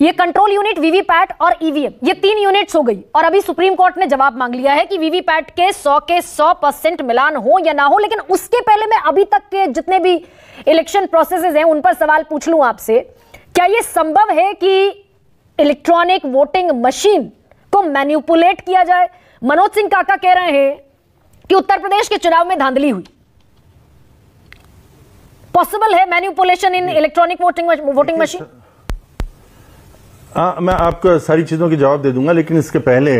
ये control unit, VVPAT और EVM, ये 3 यूनिट्स हो गई। और अभी सुप्रीम कोर्ट ने जवाब मांग लिया है कि वीवीपैट के 100% मिलान हो या ना हो। लेकिन उसके पहले मैं अभी तक के जितने भी इलेक्शन प्रोसेसेस हैं उन पर सवाल पूछ लूं आपसे। क्या ये संभव है कि इलेक्ट्रॉनिक वोटिंग मशीन को मैनिपुलेट किया जाए? मनोज सिंह काका कह रहे हैं कि उत्तर प्रदेश के चुनाव में धांधली हुई। पॉसिबल है manipulation in electronic voting machine? मैं आपको सारी चीजों के जवाब दे दूंगा, लेकिन इसके पहले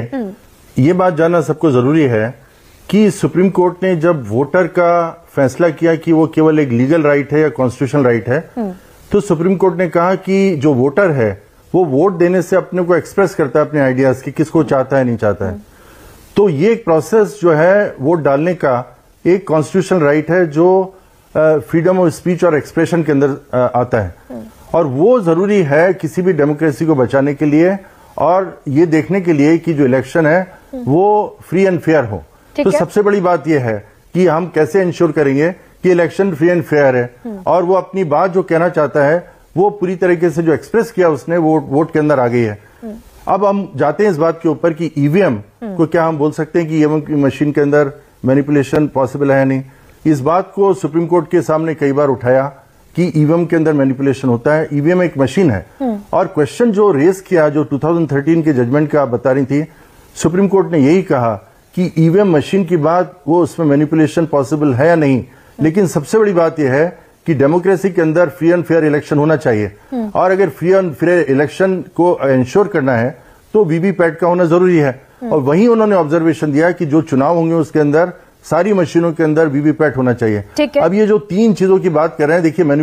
ये बात जानना सबको जरूरी है कि सुप्रीम कोर्ट ने जब वोटर का फैसला किया कि वो केवल एक लीगल राइट है या कॉन्स्टिट्यूशनल राइट है, तो सुप्रीम कोर्ट ने कहा कि जो वोटर है वो वोट देने से अपने को एक्सप्रेस करता है, अपने आइडियाज की, किसको चाहता है नहीं चाहता है। तो ये एक प्रोसेस जो है वोट डालने का एक कॉन्स्टिट्यूशनल राइट है जो फ्रीडम ऑफ स्पीच और एक्सप्रेशन के अंदर आता है, और वो जरूरी है किसी भी डेमोक्रेसी को बचाने के लिए और ये देखने के लिए कि जो इलेक्शन है वो फ्री एंड फेयर हो। तो सबसे बड़ी बात यह है कि हम कैसे इंश्योर करेंगे कि इलेक्शन फ्री एंड फेयर है और वो अपनी बात जो कहना चाहता है वो पूरी तरीके से जो एक्सप्रेस किया उसने वो वोट के अंदर आ गई है। अब हम जाते हैं इस बात के ऊपर कि ईवीएम को क्या हम बोल सकते हैं कि ईवीएम की मशीन के अंदर मैनिपुलेशन पॉसिबल है या नहीं। इस बात को सुप्रीम कोर्ट के सामने कई बार उठाया कि ईवीएम के अंदर मैनिपुलेशन होता है। ईवीएम एक मशीन है और क्वेश्चन जो रेज किया, जो 2013 के जजमेंट का आप बता रही थी, सुप्रीम कोर्ट ने यही कहा कि ईवीएम मशीन की बात, वो उसमें मैनिपुलेशन पॉसिबल है या नहीं। लेकिन सबसे बड़ी बात यह है कि डेमोक्रेसी के अंदर फ्री एंड फेयर इलेक्शन होना चाहिए, और अगर फ्री एंड फेयर इलेक्शन को इंश्योर करना है तो वीवीपैट का होना जरूरी है। और वहीं उन्होंने ऑब्जर्वेशन दिया कि जो चुनाव होंगे उसके अंदर सारी मशीनों के अंदर वीवीपैट होना चाहिए। अब ये जो 3 चीजों की बात कर रहे हैं, देखिए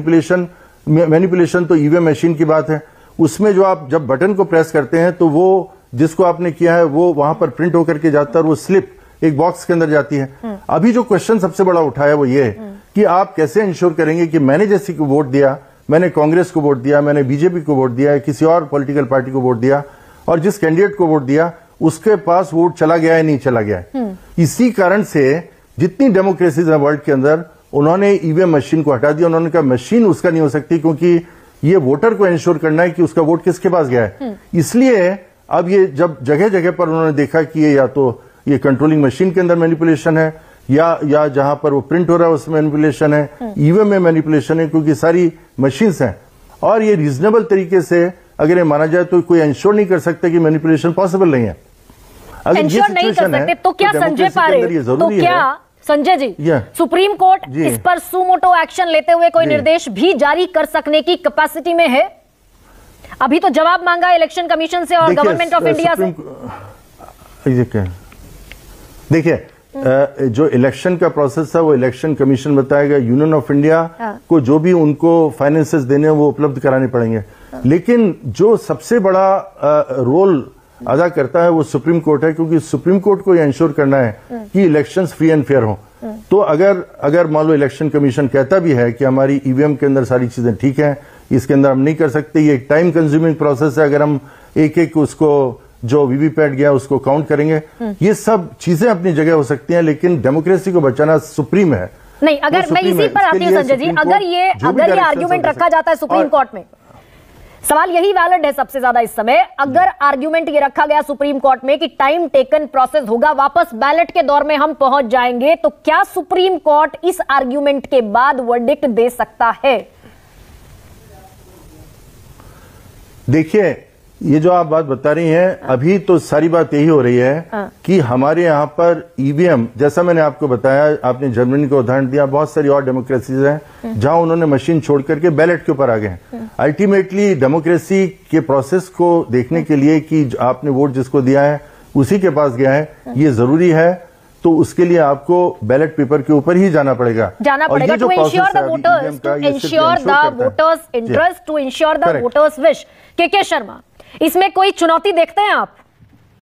मैनिपुलेशन तो ईवीएम मशीन की बात है, उसमें जो आप जब बटन को प्रेस करते हैं तो वो जिसको आपने किया है वो वहां पर प्रिंट होकर के जाता है और वो स्लिप एक बॉक्स के अंदर जाती है। अभी जो क्वेश्चन सबसे बड़ा उठाया वो ये है कि आप कैसे इंश्योर करेंगे कि मैंने जैसे को वोट दिया, मैंने कांग्रेस को वोट दिया, मैंने बीजेपी को वोट दिया, किसी और पॉलिटिकल पार्टी को वोट दिया, और जिस कैंडिडेट को वोट दिया उसके पास वोट चला गया है नहीं चला गया है। इसी कारण से जितनी डेमोक्रेसीज है वर्ल्ड के अंदर, उन्होंने ईवीएम मशीन को हटा दिया। उन्होंने कहा मशीन उसका नहीं हो सकती क्योंकि ये वोटर को इंश्योर करना है कि उसका वोट किसके पास गया है। इसलिए अब ये जब जगह जगह पर उन्होंने देखा कि ये या तो ये कंट्रोलिंग मशीन के अंदर मैनिपुलेशन है या जहां पर वो प्रिंट हो रहा है उसमें मैनिपुलेशन है, ईवीएम में मैनिपुलेशन है, क्योंकि सारी मशीन्स हैं। और ये रीजनेबल तरीके से अगर ये माना जाए तो कोई इंश्योर नहीं कर सकता कि मैनिपुलेशन पॉसिबल नहीं है। अगर इंश्योर नहीं कर सकते तो क्या संजय पारे, तो क्या संजय जी सुप्रीम कोर्ट इस पर सुमोटो एक्शन लेते हुए कोई निर्देश भी जारी कर सकने की कैपेसिटी में है? अभी तो जवाब मांगा इलेक्शन कमीशन से और गवर्नमेंट ऑफ इंडिया से। देखिए जो इलेक्शन का प्रोसेस है वो इलेक्शन कमीशन बताएगा। यूनियन ऑफ इंडिया को जो भी उनको फाइनेंसेस देने वो उपलब्ध कराने पड़ेंगे। लेकिन जो सबसे बड़ा रोल अदा करता है वो सुप्रीम कोर्ट है, क्योंकि सुप्रीम कोर्ट को यह इंश्योर करना है कि इलेक्शंस फ्री एंड फेयर हो। तो अगर मान लो इलेक्शन कमीशन कहता भी है कि हमारी ईवीएम के अंदर सारी चीजें ठीक है, इसके अंदर हम नहीं कर सकते, ये एक टाइम कंज्यूमिंग प्रोसेस है, अगर हम एक एक उसको जो वीवीपैट गया उसको काउंट करेंगे, ये सब चीजें अपनी जगह हो सकती हैं, लेकिन डेमोक्रेसी को बचाना सुप्रीम है। नहीं, अगर मैं इसी पर आती हूँ संजय जी, अगर ये आर्ग्यूमेंट रखा जाता है सुप्रीम कोर्ट में, सवाल यही वैलिड है सबसे ज्यादा इस समय, अगर आर्ग्यूमेंट ये रखा गया सुप्रीम कोर्ट में कि टाइम टेकन प्रोसेस होगा, वापस बैलेट के दौर में हम पहुंच जाएंगे, तो क्या सुप्रीम कोर्ट इस आर्ग्यूमेंट के बाद वर्डिक्ट दे सकता है? देखिए, ये जो आप बात बता रही हैं, अभी तो सारी बात यही हो रही है कि हमारे यहाँ पर ईवीएम, जैसा मैंने आपको बताया, आपने जर्मनी को उदाहरण दिया, बहुत सारी और डेमोक्रेसीज हैं जहां उन्होंने मशीन छोड़ करके बैलेट के ऊपर आ गए हैं। अल्टीमेटली डेमोक्रेसी के प्रोसेस को देखने के लिए कि आपने वोट जिसको दिया है उसी के पास गया है, ये जरूरी है। तो उसके लिए आपको बैलेट पेपर के ऊपर ही जाना पड़ेगा to ensure the voters, to ensure the voters interest, to ensure the voters wish. K Sharma, इसमें कोई चुनौती देखते हैं आप?